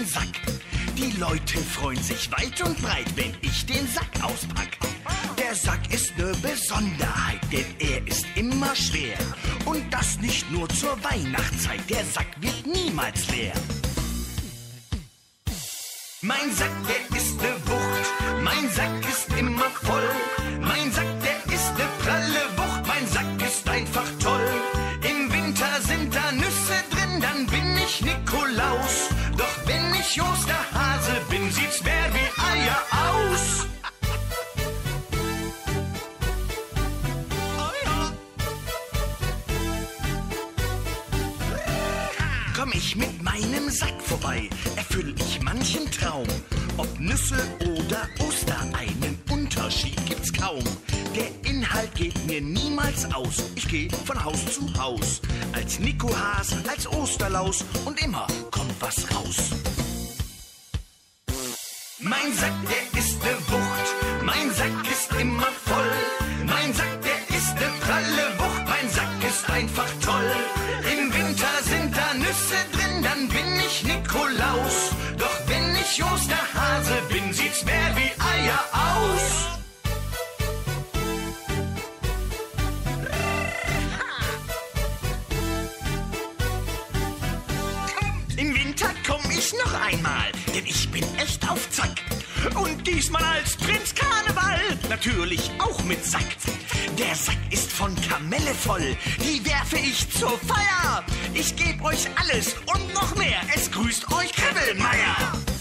Sack. Die Leute freuen sich weit und breit, wenn ich den Sack auspack. Der Sack ist ne Besonderheit, denn er ist immer schwer. Und das nicht nur zur Weihnachtszeit, der Sack wird niemals leer. Mein Sack, der ist ne Wucht, mein Sack ist immer voll. Mein Sack, der ist ne pralle Wucht, mein Sack ist einfach toll. Im Winter sind da Nüsse drin, dann bin ich Nikolaus. Doch wenn ich Osterhase bin, sieht's mehr wie Eier aus. Komm ich mit meinem Sack vorbei, erfüll ich manchen Traum. Ob Nüsse oder Osterei, einen Unterschied gibt's kaum. Der Inhalt geht mir niemals aus, ich geh von Haus zu Haus. Als Nikohas, als Osterlaus und immer kommt was raus. Mein Sack, der ist ne Wucht, mein Sack ist immer voll. Mein Sack, der ist ne pralle Wucht, mein Sack ist einfach toll. Im Winter sind da Nüsse drin, dann bin ich Nikolaus. Doch wenn ich Osterhase bin, sieht's mehr wie Eier aus. Im Winter komm ich noch einmal, denn ich bin echt auf Zack. Und diesmal als Prinz Karneval, natürlich auch mit Sack. Der Sack ist von Kamelle voll, die werfe ich zur Feier. Ich geb euch alles und noch mehr, es grüßt euch Kribbelmeier.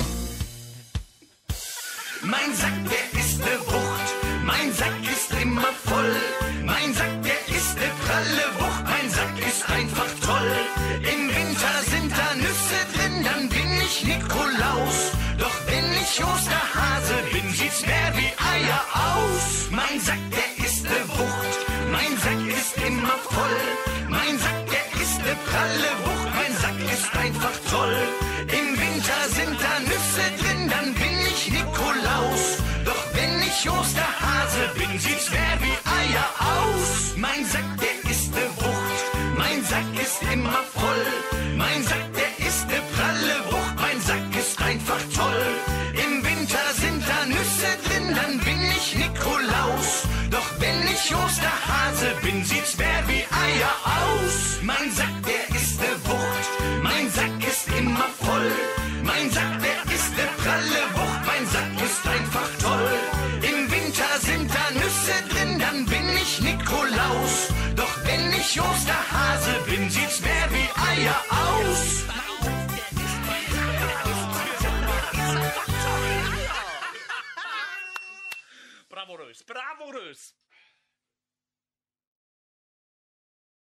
Mein Sack, der ist ne Wucht, mein Sack ist immer voll. Mein Sack, der ist ne pralle Wucht, mein Sack ist einfach toll. Im Winter sind da Nüsse drin, dann bin ich Nikolaus. Doch wenn ich Osterhase bin, sieht's mehr wie Eier aus. Mein Sack, der ist ne Wucht, mein Sack ist immer voll. Mein Sack, der ist ne pralle Wucht, mein Sack ist einfach toll. Im Winter sind da Nüsse drin, dann bin ich Nikolaus. Doch wenn ich Osterhase bin, sieht's mehr wie Eier aus. Mein Sack, der ist ne Wucht, mein Sack ist immer voll. Mein Sack, der ist ne pralle Wucht, mein Sack ist einfach toll. Im Winter sind da Nüsse drin, dann bin ich Nikolaus. Doch wenn ich Osterhase bin, sieht's mehr wie Eier aus. Mein Sack, der ist ne Wucht, mein Sack ist immer voll. Mein Sack, der ist ne pralle Wucht, mein Sack ist einfach toll. Im Winter sind da Nüsse drin, dann bin ich Nikolaus. Doch wenn ich Osterhase bin, sieht's mehr wie Eier aus. Bravourös, bravourös.